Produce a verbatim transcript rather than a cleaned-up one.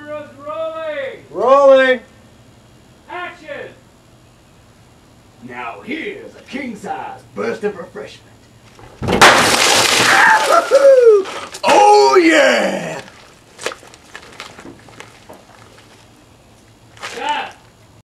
Cameras rolling! Rolling! Action! Now here's a king-size burst of refreshment. Oh yeah!